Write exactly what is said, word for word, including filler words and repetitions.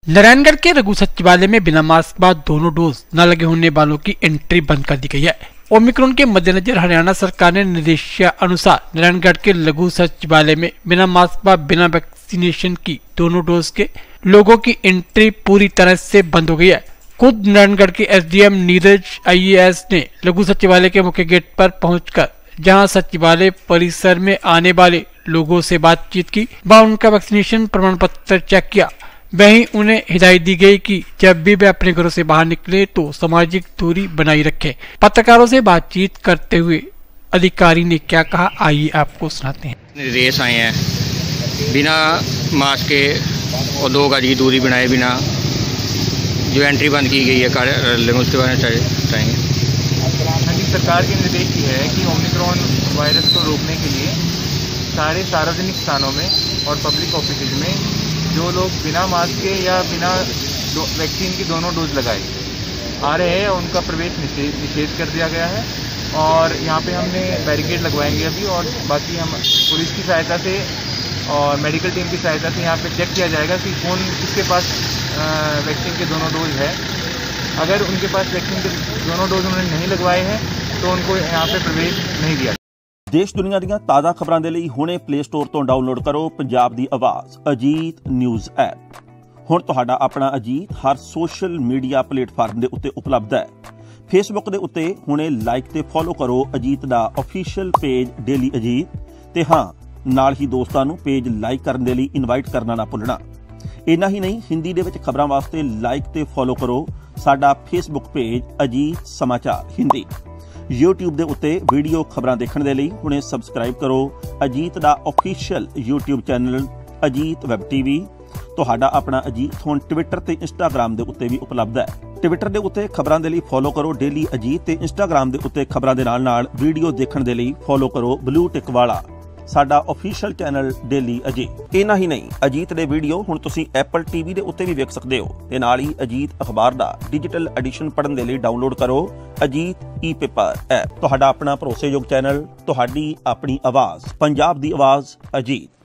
नारायणगढ़ के रघु सचिवालय में बिना मास्क बाद दोनों डोज न लगे होने वालों की एंट्री बंद कर दी गई है। ओमिक्रॉन के मद्देनजर हरियाणा सरकार ने निर्देशानुसार नारायणगढ़ के लघु सचिवालय में बिना मास्क व बिना वैक्सीनेशन की दोनों डोज के लोगों की एंट्री पूरी तरह से बंद हो गई है। खुद नारायणगढ़ के एसडीएम नीरज आईएएस ने लघु सचिवालय के मुख्य गेट पर पहुंचकर जहां सचिवालय परिसर में आने वाले लोगों से बातचीत की व उनका वैक्सीनेशन प्रमाण पत्र चेक किया। वहीं उन्हें हिदायत दी गई कि जब भी वे अपने घरों से बाहर निकले तो सामाजिक दूरी बनाए रखें। पत्रकारों से बातचीत करते हुए अधिकारी ने क्या कहा, आइए आपको सुनाते हैं। निर्देश आए हैं बिना मास्क के और दो गज की दूरी बनाए बिना जो एंट्री बंद की गई है कार्यालय में, उसके बारे में बताएंगे। हाँ जी, सरकार के निर्देश ये है कि ओमिक्रॉन वायरस को रोकने के लिए सारे सार्वजनिक स्थानों में और पब्लिक ऑफिस में जो लोग बिना मास्क के या बिना वैक्सीन की दोनों डोज लगाए आ रहे हैं उनका प्रवेश निषेध निषेध कर दिया गया है। और यहाँ पे हमने बैरिकेड लगवाएंगे अभी, और बाकी हम पुलिस की सहायता से और मेडिकल टीम की सहायता से यहाँ पे चेक किया जाएगा कि कौन किसके पास वैक्सीन के दोनों डोज है। अगर उनके पास वैक्सीन के दोनों डोज उन्होंने नहीं लगवाए हैं तो उनको यहाँ पे प्रवेश नहीं दिया। देश दुनिया ਦੀਆਂ ਤਾਜ਼ਾ ਖਬਰਾਂ ਦੇ ਲਈ ਹੁਣੇ ਪਲੇ ਸਟੋਰ ਤੋਂ ਡਾਊਨਲੋਡ ਕਰੋ ਪੰਜਾਬ ਦੀ ਆਵਾਜ਼ ਅਜੀਤ ਨਿਊਜ਼ ਐਪ। ਹੁਣ ਤੁਹਾਡਾ ਆਪਣਾ ਅਜੀਤ ਹਰ ਸੋਸ਼ਲ ਮੀਡੀਆ ਪਲੇਟਫਾਰਮ ਦੇ ਉੱਤੇ ਉਪਲਬਧ ਹੈ। ਫੇਸਬੁੱਕ ਦੇ ਉੱਤੇ ਹੁਣੇ ਲਾਈਕ ਤੇ ਫੋਲੋ ਕਰੋ ਅਜੀਤ ਦਾ ਅਫੀਸ਼ੀਅਲ ਪੇਜ ਡੇਲੀ ਅਜੀਤ, ਤੇ ਹਾਂ ਨਾਲ ਹੀ ਦੋਸਤਾਂ ਨੂੰ ਪੇਜ ਲਾਈਕ ਕਰਨ ਦੇ ਲਈ ਇਨਵਾਈਟ ਕਰਨਾ ਨਾ ਭੁੱਲਣਾ। ਇੰਨਾ ਹੀ ਨਹੀਂ, ਹਿੰਦੀ ਦੇ ਵਿੱਚ ਖਬਰਾਂ ਵਾਸਤੇ ਲਾਈਕ ਤੇ ਫੋਲੋ ਕਰੋ ਸਾਡਾ ਫੇਸਬੁੱਕ ਪੇਜ ਅਜੀਤ ਸਮਾਚਾਰ ਹਿੰਦੀ। यूट्यूब ਦੇ ਉੱਤੇ ਵੀਡੀਓ ਖਬਰਾਂ ਦੇਖਣ ਦੇ ਲਈ ਹੁਣੇ ਸਬਸਕ੍ਰਾਈਬ ਕਰੋ ਅਜੀਤ ਦਾ official YouTube channel Ajit web TV. ਤੁਹਾਡਾ ਆਪਣਾ ਅਜੀਤ ਹੁਣ ਟਵਿੱਟਰ ਤੇ ਇੰਸਟਾਗ੍ਰਾਮ ਦੇ ਉੱਤੇ ਵੀ ਉਪਲਬਧ ਹੈ। ਟਵਿੱਟਰ ਦੇ ਉੱਤੇ ਖਬਰਾਂ ਦੇ ਲਈ ਫੋਲੋ ਕਰੋ ਡੇਲੀ ਅਜੀਤ, ਤੇ ਇੰਸਟਾਗ੍ਰਾਮ ਦੇ ਉੱਤੇ ਖਬਰਾਂ ਦੇ ਨਾਲ ਨਾਲ ਵੀਡੀਓ ਦੇਖਣ ਦੇ ਲਈ ਫੋਲੋ ਕਰੋ ਬਲੂ ਟਿਕ ਵਾਲਾ ਸਾਡਾ ਆਫੀਸ਼ੀਅਲ ਚੈਨਲ ਡੇਲੀ ਅਜੀਤ। ਇੰਨਾ ਹੀ ਨਹੀਂ, ਅਜੀਤ ਦੇ ਵੀਡੀਓ ਹੁਣ ਤੁਸੀਂ ਐਪਲ ਟੀਵੀ ਦੇ ਉੱਤੇ ਵੀ ਵੇਖ ਸਕਦੇ ਹੋ, ਤੇ ਨਾਲ ਹੀ ਅਜੀਤ ਅਖਬਾਰ ਦਾ ਡਿਜੀਟਲ ਐਡੀਸ਼ਨ ਪੜ੍ਹਨ ਦੇ ਲਈ ਡਾਊਨਲੋਡ ਕਰੋ ਅਜੀਤ ਈ ਪੇਪਰ ਐਪ। ਤੁਹਾਡਾ ਆਪਣਾ ਭਰੋਸੇਯੋਗ ਚੈਨਲ, ਤੁਹਾਡੀ ਆਪਣੀ ਆਵਾਜ਼, ਪੰਜਾਬ ਦੀ ਆਵਾਜ਼ ਅਜੀਤ।